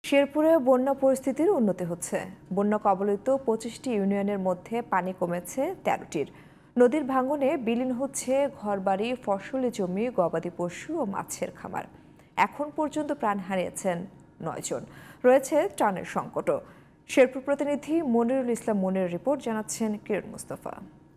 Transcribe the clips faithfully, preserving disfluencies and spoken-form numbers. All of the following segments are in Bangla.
শেরপুরে বন্যা পরিস্থিতির উন্নতি হচ্ছে। বন্যা কবলিত পঁচিশটি ইউনিয়নের মধ্যে পানি কমেছে তেরোটির। নদীর ভাঙনে বিলীন হচ্ছে ঘরবাড়ি, ফসলি জমি, গবাদি পশু ও মাছের খামার। এখন পর্যন্ত প্রাণ হারিয়েছেন নয় জন। রয়েছে ত্রাণের সংকটও। শেরপুর প্রতিনিধি মনিরুল ইসলাম মনির রিপোর্ট জানাচ্ছেন কিরণ মুস্তফা।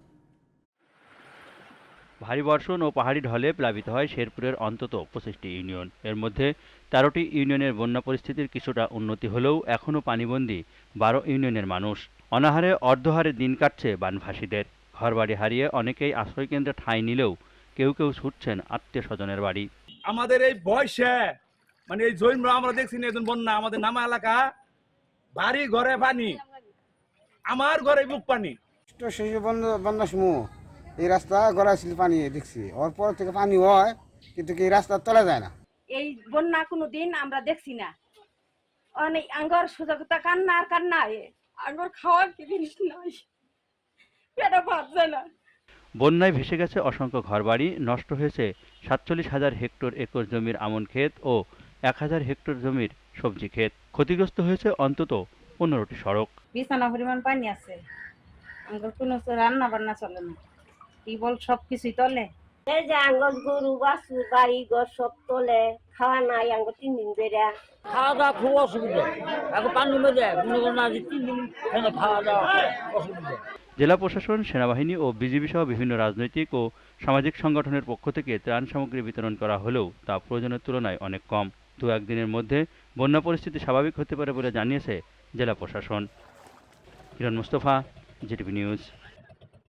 ভারী বর্ষণ ও পাহাড়ি ঢলে প্লাবিত হয় শেরপুরের অন্তত পঁচিশটি ইউনিয়ন। এর মধ্যে তেরোটি ইউনিয়নের বন্যা পরিস্থিতির কিছুটা উন্নতি হলেও এখনও পানিবন্দী বারো ইউনিয়নের মানুষ। অনাহারে অর্ধহারে দিন কাটছে বানভাসীদের। ঘরবাড়ি হারিয়ে অনেকেই আশ্রয়কেন্দ্রে ঠাঁই নিলেও কেউ কেউ ছুটছেন আত্মীয় স্বজনের বাড়ি। আমাদের এই বয়সে মানে এই জৈন আমরা দেখছি না এখন বন্যা আমাদের নামা এলাকা বাড়ি ঘরে পানি, আমার ঘরে বুক পানি। বন্যা সমূহ এই রাস্তা গড়া ছিল পানি দেখছি, ওর পর থেকে পানি হয় কিন্তু এই রাস্তা চলা যায় না। এই বন্যা কোনো দিন আমরা দেখছি না। অনেক আঙ্গর সুযোগতা কান্না আর কান্না, আঙ্গর খাওয়ার কি জিনিস নাই, পেটা ভাবছে না। বন্যায় ভেসে গেছে অসংখ্য ঘরবাড়ি, নষ্ট হয়েছে সাতচল্লিশ হাজার হেক্টর একর জমির আমন ক্ষেত ও এক হাজার হেক্টর জমির সবজি ক্ষেত। ক্ষতিগ্রস্ত হয়েছে অন্তত পনেরোটি সড়ক। বিছানা পরিমাণ পানি আছে, আঙ্গর কোনো রান্না বান্না চলে না, টিবল সবকিছুই তলে। এই যে আঙ্গর গরু বাছুর বাড়ি ঘর সব তলে, খাওয়া নাই আঙ্গর তিন দিন ধরে। খাওয়া দাওয়া খুব অসুবিধা, এখন পানি মেরে না তিন দিন খাওয়া দাওয়া অসুবিধা। জেলা প্রশাসন, সেনাবাহিনী ও বিজিবি সহ বিভিন্ন রাজনৈতিক ও সামাজিক সংগঠনের পক্ষ থেকে ত্রাণ সামগ্রী বিতরণ করা হলেও তা প্রয়োজনের তুলনায় অনেক কম। দু একদিনের মধ্যে বন্যা পরিস্থিতি স্বাভাবিক হতে পারে বলে জানিয়েছে জেলা প্রশাসন। কিরণ মুস্তফা, জিটিভি নিউজ।